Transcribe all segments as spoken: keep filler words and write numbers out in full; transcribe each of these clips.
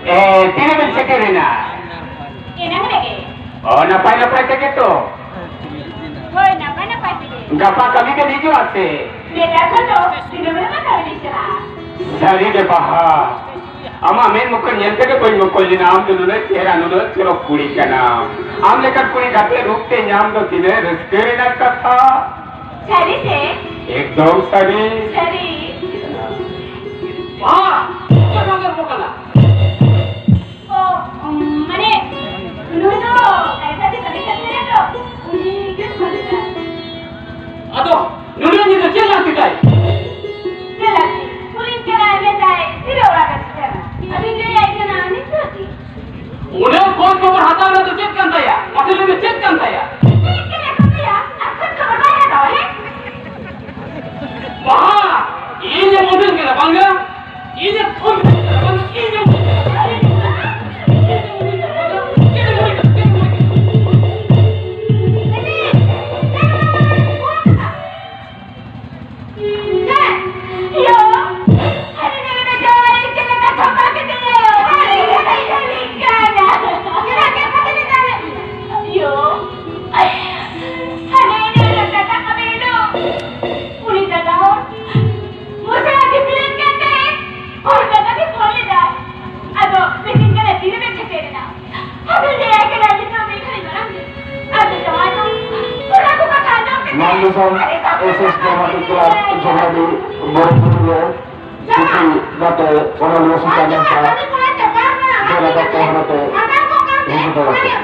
Eh, tini ben sekerina. Enang lagi. Oh, napai napai teke to. Woi, napai napai teke. Gapa kami kan hijau ase. Beda kan to, tidak mana kali cerah. Sari de baha. Ama main mukan yang teke koi mukul di nam tu nulet kera nulet kero kuri kana. Am lekat kuri kate rukte nyam do tine reskerina kata. Sari se. Ekdom sari. Sari. Wah, apa yang mukala? Oh, mana? Dulu tu, saya tadi tadi tadi tu, ini gitu macam. Aduh, dulu ni tu jalan kita. Jalan, pulis jalan betai, tidak orang kasihan. Abi dia yang jalan ni tu. Udah kau kau berhadapan dengan cek kan saya, masih lebih cek kan saya. Ini kena kau ya, aku kau berapa tahu eh? Wah, ini mobil kita bangga, ini pun ini. Mandusan S S Dramatiklah Jogja di Purulia, Tudu Rusika Tudu Rusika Jatra Bayha.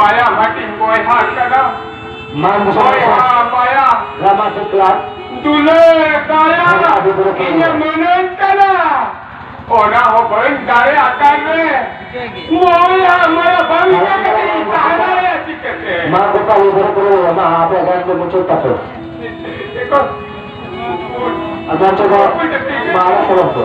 Bayha mating Bayha kana. Man Bayha Bayha. Rama Tukla. Dule Gayan. Ini menang kana. Orang orang dari akan le. Moya moya bagi kita tahan ya cikete. Ma Kopali buru-buru ma apa kan tu muncul tak? Ekor. Akan coba marah kalau tu.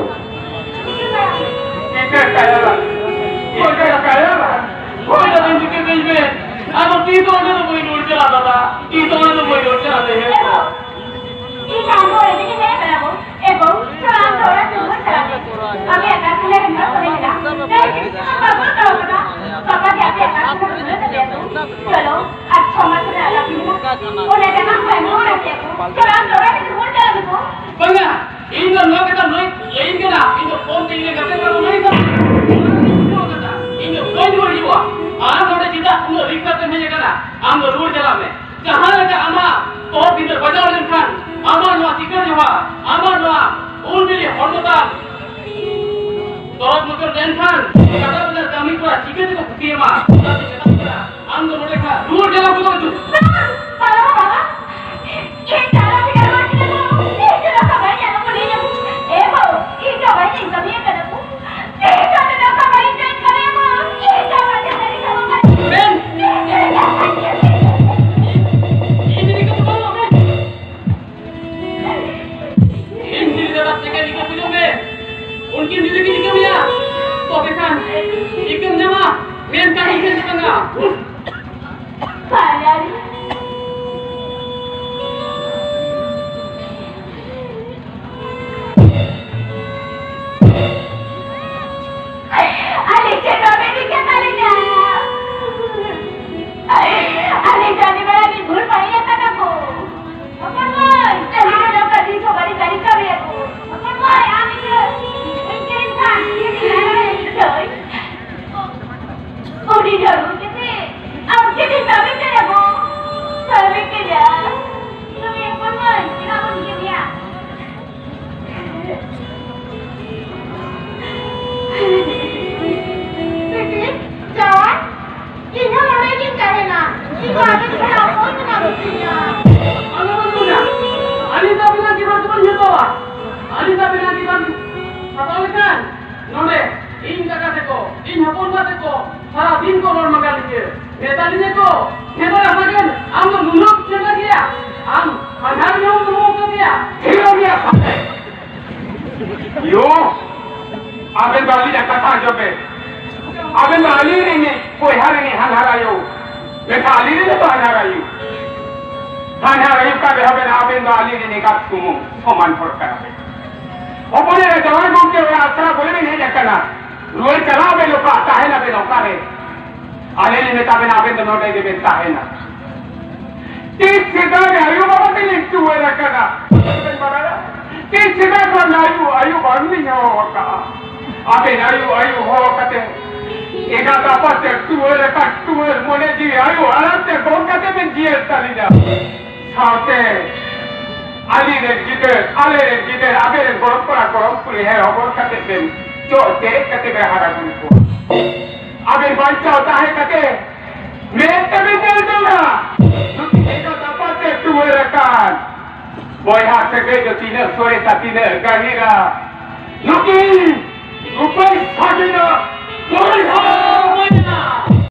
Kita kaya lah. Kita kaya lah. कोई ना दिन के बीच में अब तीन होने तो कोई डोल चलाता था तीन होने तो कोई डोल चलाते हैं ये काम हो रहे हैं नहीं करा वो एगो चलान थोड़ा चुन चला अभी आकाश ले रहा है करेगा नहीं पापा का होगा पापा क्या क्या आकाश को बोले तो दे दो चलो अच्छा मत लगा उन्हें कहना है नो रखे चलान थोड़ा चुन चला दो बंगा इन लोगों के तो नहीं यही के ना इन लोग फोन चाहिए करते हैं तो नहीं कर इन लोग फोन जोड़ दिया आज थोड़े चिता उन लोग रिक्शा पे नहीं जाना हम लोग रोड चला में जहाँ लगा अमा तो बिंदर बजाओ लेकिन अमा नो चिकन जवा अमा नो उन बिल्ली हॉर्मोटा तो मतलब लेकिन कटा बिल्डर कमी को चिकन को कुटिया मा हम लोग रोड का रोड चला को तो पापा पापा ये चला बिल्डर मार के तो ये चला का भाई या तो नहीं है ए वो ये जो भाई नहीं कभी कर दो ये चला का भाई नहीं करे मां ये चला के नहीं करूंगा बेन उनकी जिंदगी निकल गया तो बेकार इकम जमा मेन का ही निकलना पालारी अरे चलो मेरी क्या ताली जा अरे जाने वाला भी भूल पाई है तब को अपन भाई तेरे लोग का दिन तो बड़ी गाड़ी का भी है अपन भाई आने के उड़ी जरूर किसे अब किसी तभी तेरे को तभी के जा तुम्हें कौन कौन कितना कौन किया दिया बेटी जान ये ना लड़ाई क्यों करे ना ये बात तो खराब हो ना होती है अल्लाह बंदूना अलीता बिना की बात बन जाता है अलीता बिना की बात पता लेकिन नोडे इन जगह देखो इन हपोन का देखो सारा दिन को रोड मगा लीजिए नेताली देखो नेता रखन हम तो मुनुक चला गया हम हजार में हम लोगों को दिया ठीक हो गया यो आगे बाली जाता था जो पे आगे बाली नहीं कोई हार नहीं हजार आयो मैं खाली नहीं तो हजार आयो हजार आयो का बेहा बेना आगे बाली नहीं का तुम समान फर्क करा ओपने रे जवान को के आसरा बोले भी नहीं जकना रोड चला बे लोग आता है ना बे नौका रे आले ने नेता बे ना बे नोटे के बेता है ना तीस सीधा में आयु बाबा के लिए तू है रखना तीस सीधा का आयु आयु बढ़नी है वो का आगे आयु आयु हो कते एक आता पास तू है रखा तू है मोने जी आयु आराम से कौन कते में जी चली जा साथे आली रे जिते आले रे जिते आगे रे गरम करा गरम पुरी है और कते बेन जो तेरे कते में हारा को आगे बच्चा होता है कते मैं तभी चल दूंगा एक आता से तू रखा बोया से गए जो तीन सोरे साथी ने गाहीरा लुकी ऊपर सागिना बोया